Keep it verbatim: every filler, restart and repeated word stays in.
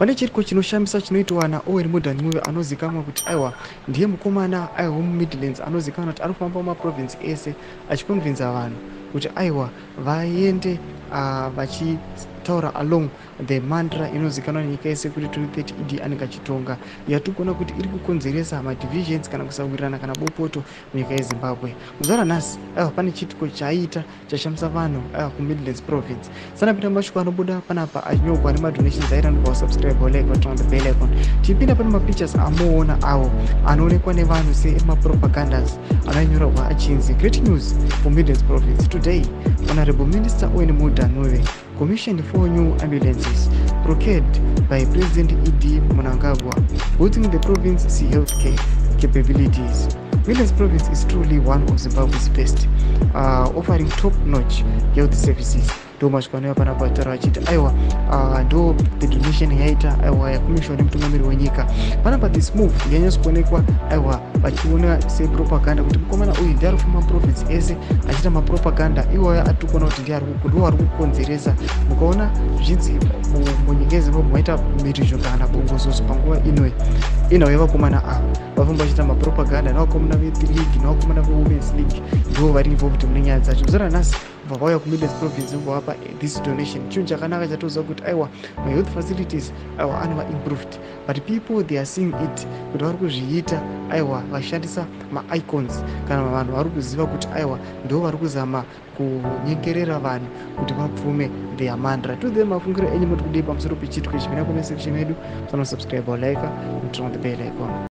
pane chiriko chinoshamisa chinoitwa na Owen Ncube anozikamwa kuti aiwa ndiye mukomana aiwa mu Midlands anozikamwa kuti arikufamba mu province ese achikonvinza vanhu kuti aiwa vaende uh, vachitaura along the mantra inozikanwa nyika yese kuti twenty thirty idi anenge achitonga yatikuona kuti iri kukonzeresa ma divisions kana kusawirirana kana bopoto munyika yeZimbabwe. Muzara nhasi aiwa pane chitiko chaita chashamisa vanhu aiwa ku Midlands province. Sana pita mashoko anobuda panapa achinyorwa nema donations airandwa subscribe like button on the bell icon. Tipinda pane ma pictures amoona awo anoonekwa nevanhu se ma propagandas ananyorwa achinzi great news for Midlands province. Today, Honorable Minister Owen Ncube commissioned four new ambulances procured by President E D Mnangagwa, boosting the province's healthcare capabilities. Midlands province is truly one of Zimbabwe's best, uh, offering top-notch health services. Thomas Kwanea panapa tara chita aiwa ndo the donation yaita aiwa ya commission mtungamiri wenyika panapa this move yanyo kuonekwa aiwa vachiona se propaganda kuti mukomana uyu ndiye arikufamba province ese achita ma propaganda iwaya atukona kuti ndiye arikukuduwa arikukonzeresa mukaona zvinzi munyika yeZimbabwe maita mirizho kana bongozozo panguva inoyi inoyi vakomana ava vafamba vachita ma propaganda navakomana ve league navakomana ve women's league ndivo vari involved munenyaya dzacho. Muzara nhasi vauya ku Midlands province vapa this donation chinhu chakanaka chatoziva kuti aiwa my health facilities aiwa anova improved, but people they are seeing it kuti vari kuzviita aiwa vashandisa ma icons kana vanhu vari kuziva kuti aiwa ndo vari kuzama kunyengerera vanhu kuti vapfume their mantra to them. Mafungiro enyu muri kudii pamusoro pechitiko ichi? Mina comment section yedu, subscribe or like and turn on the bell icon.